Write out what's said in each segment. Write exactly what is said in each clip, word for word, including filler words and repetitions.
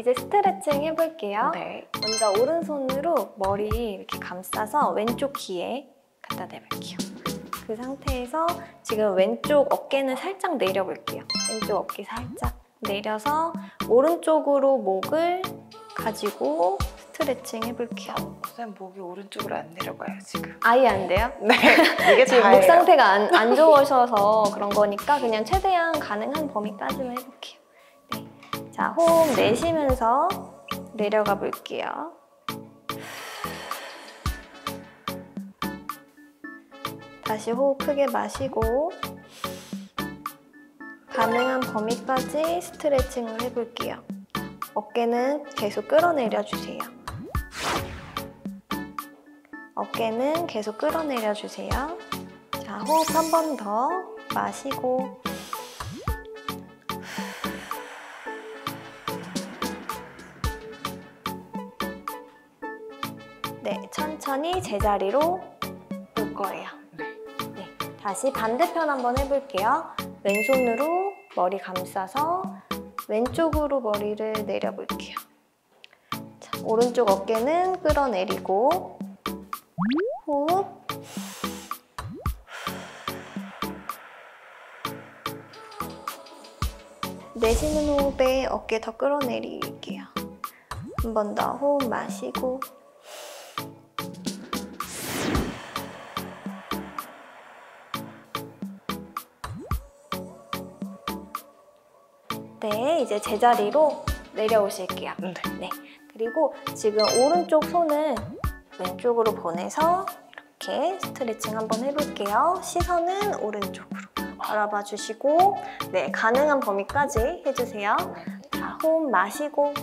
이제 스트레칭 해볼게요. 네. 먼저 오른손으로 머리 이렇게 감싸서 왼쪽 귀에 갖다 대볼게요. 그 상태에서 지금 왼쪽 어깨는 살짝 내려볼게요. 왼쪽 어깨 살짝 내려서 오른쪽으로 목을 가지고 스트레칭 해볼게요. 선생님 목이 오른쪽으로 안 내려가요 지금. 아예 안 돼요? 네. 이게 지금 다예요. 목 상태가 안, 안 좋으셔서 그런 거니까 그냥 최대한 가능한 범위까지만 해볼게요. 네. 자, 호흡 내쉬면서 내려가 볼게요. 다시 호흡 크게 마시고 가능한 범위까지 스트레칭을 해볼게요. 어깨는 계속 끌어내려 주세요. 어깨는 계속 끌어내려 주세요. 자, 호흡 한 번 더 마시고 네, 천천히 제자리로 올 거예요. 네, 다시 반대편 한번 해볼게요. 왼손으로 머리 감싸서 왼쪽으로 머리를 내려볼게요. 자, 오른쪽 어깨는 끌어내리고 호흡 내쉬는 호흡에 어깨 더 끌어내릴게요. 한 번 더 호흡 마시고 네, 이제 제자리로 내려오실게요. 네. 네. 그리고 지금 오른쪽 손은 왼쪽으로 보내서 이렇게 스트레칭 한번 해볼게요. 시선은 오른쪽으로 바라봐 주시고 네, 가능한 범위까지 해주세요. 자, 호흡 마시고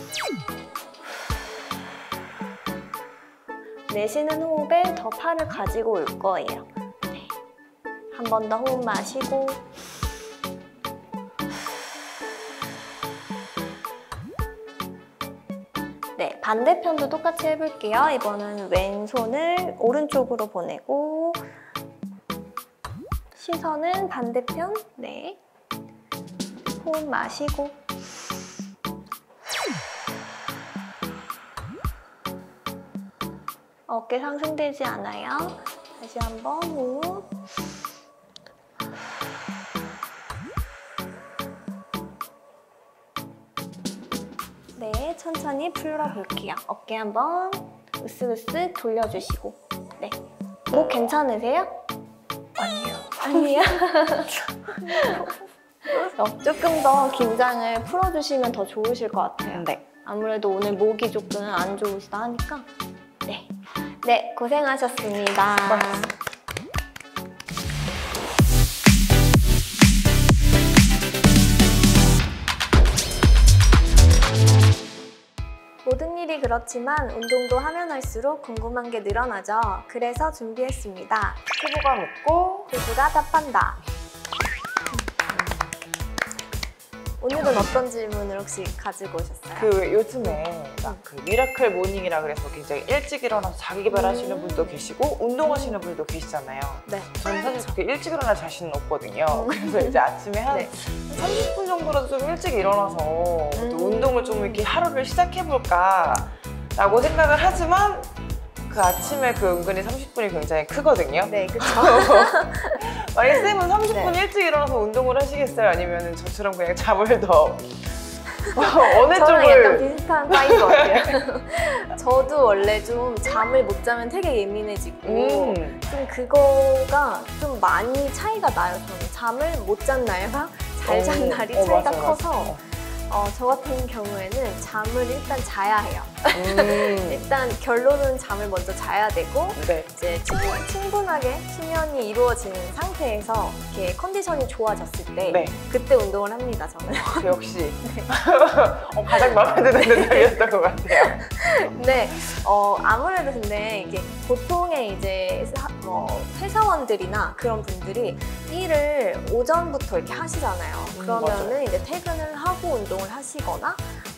내쉬는 호흡에 더 팔을 가지고 올 거예요. 네. 한 번 더 호흡 마시고 네, 반대편도 똑같이 해볼게요. 이번은 왼손을 오른쪽으로 보내고 시선은 반대편. 네, 호흡 마시고 어깨 상승되지 않아요. 다시 한번 호흡. 네, 천천히 풀어볼게요. 어깨 한번 으쓱으쓱 돌려주시고 네, 목 괜찮으세요? 아니요. 아니요. 어, 조금 더 긴장을 풀어주시면 더 좋으실 것 같아요. 네. 아무래도 오늘 목이 조금 안 좋으시다 하니까 네, 네 고생하셨습니다. 수고하셨습니다. 모든 일이 그렇지만 운동도 하면 할수록 궁금한 게 늘어나죠. 그래서 준비했습니다. 피부가 묻고 피부가 답한다. 오늘은 어떤 질문을 혹시 가지고 오셨어요? 그 요즘에 막 그 미라클 모닝이라 그래서 굉장히 일찍 일어나서 자기 개발하시는 음. 분도 계시고 운동하시는 분도 계시잖아요. 네. 저는 사실 그렇게 일찍 일어날 자신은 없거든요. 그래서 이제 아침에 한 네. 삼십 분 정도라도 좀 일찍 일어나서 또 음. 운동을 좀 이렇게 하루를 시작해볼까 라고 생각을 하지만 그 아침에 그 은근히 삼십 분이 굉장히 크거든요. 네, 그쵸. 만약에 쌤은 삼십 분 네. 일찍 일어나서 운동을 하시겠어요? 아니면 저처럼 그냥 잠을 더 어느 저는 쪽을 약간 비슷한 파인 것 같아요. 저도 원래 좀 잠을 못 자면 되게 예민해지고 음. 좀 그거가 좀 많이 차이가 나요. 저는 잠을 못 잔 날과 잘 잔 어, 날이 어, 차이가 맞아요, 커서 맞아요. 어, 저 같은 경우에는 잠을 일단 자야 해요. 음. 일단 결론은 잠을 먼저 자야 되고 네. 이제 충분, 충분하게 수면이 이루어진 상태에서 이렇게 컨디션이 좋아졌을 때 네. 그때 운동을 합니다, 저는. 역시 어, 가장 마음에 드는 대답이었던 것 같아요. 네, 어, 아무래도 근데 이게 보통의 이제 사, 뭐 회사원들이나 그런 분들이 일을 오전부터 이렇게 하시잖아요. 음, 그러면은 맞아요. 이제 퇴근을 하고 운동을 하시거나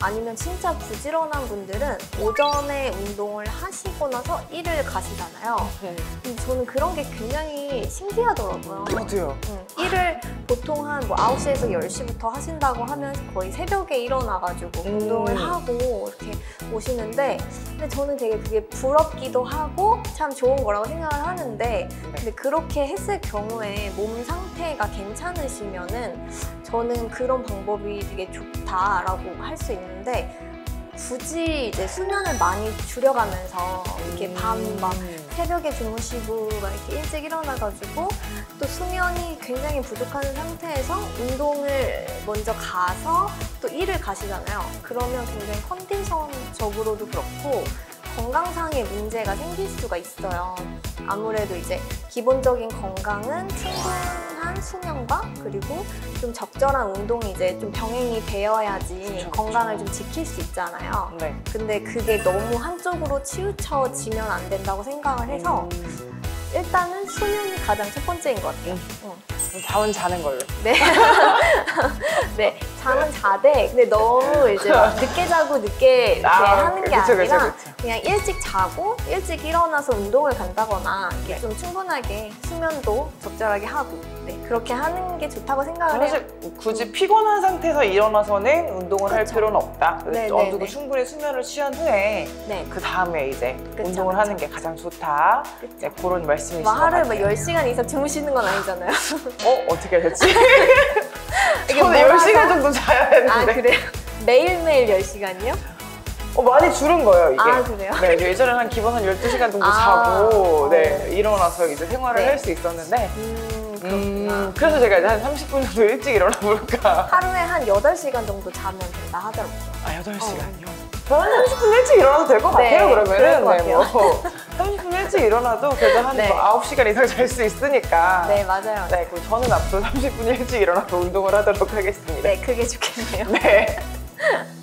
아니면 진짜 부지런한 분들은 오전에 운동을 하시고 나서 일을 가시잖아요. 근데 저는 그런 게 굉장히 신기하더라고요. 저도요. 응, 일을 보통 한 뭐 아홉 시에서 열 시부터 하신다고 하면 거의 새벽에 일어나가지고 음. 운동을 하고 이렇게 오시는데, 근데 저는 되게 그게 부럽기도 하고 참 좋은 거라고 생각을 하는데, 근데 그렇게 했을 경우에 몸 상태가 괜찮으시면은 저는 그런 방법이 되게 좋다라고 할 수 있는데, 굳이 이제 수면을 많이 줄여가면서 이렇게 밤 막 새벽에 주무시고 막 이렇게 일찍 일어나가지고 또 수면이 굉장히 부족한 상태에서 운동을 먼저 가서 또 일을 가시잖아요. 그러면 굉장히 컨디션적으로도 그렇고 건강상의 문제가 생길 수가 있어요. 아무래도 이제 기본적인 건강은 충분한 수면과 그리고 좀 적절한 운동이 이제 좀 병행이 되어야지 그쵸, 건강을 그쵸. 좀 지킬 수 있잖아요. 네. 근데 그게 너무 한쪽으로 치우쳐지면 안 된다고 생각을 해서 음. 일단은 수면이 가장 첫 번째인 것 같아요. 음. 응. 그럼 잠은 자는 걸로. 네. 네, 잠은 자되, 근데 너무 이제 막 늦게 자고 늦게 이렇게 아, 하는 게 그쵸, 아니라 그쵸, 그쵸. 그냥 일찍 자고 일찍 일어나서 운동을 간다거나 이렇게 네. 좀 충분하게 수면도 적절하게 하고, 네, 그렇게 하는 게 좋다고 생각을 해요. 사실 굳이 피곤한 상태에서 일어나서는 운동을 할 그쵸. 필요는 없다. 네, 어느 네, 정도 네. 충분히 수면을 취한 후에 네. 그 다음에 이제 그쵸, 운동을 그쵸. 하는 게 가장 좋다. 그쵸. 네, 그런 말씀이신 막 것 하루에 같아요. 막 열 시간 이상 주무시는 건 아니잖아요. 어? 어떻게 됐지? 이게 저는 몰아서- 열 시간 정도 자야 아, 되는데 그래요? 매일매일 열 시간이요? 어, 많이 줄은 거예요, 이게. 아, 그래요? 네, 예전에 한 기본 한 열두 시간 정도 아, 자고 어. 네, 일어나서 이제 생활을 네. 할 수 있었는데 음, 그렇구나. 음, 그래서 제가 이제 한 삼십 분 정도 일찍 일어나 볼까. 하루에 한 여덟 시간 정도 자면 된다 하더라고요. 아, 여덟 시간이요? 저는 삼십 분 일찍 일어나도 될 것 네, 같아요, 그럴 그러면은. 것 네, 뭐. 삼십 분 일찍 일어나도 그래도 한 네. 뭐 아홉 시간 이상 잘 수 있으니까. 네, 맞아요. 네, 그럼 저는 앞으로 삼십 분 일찍 일어나서 운동을 하도록 하겠습니다. 네, 그게 좋겠네요. 네.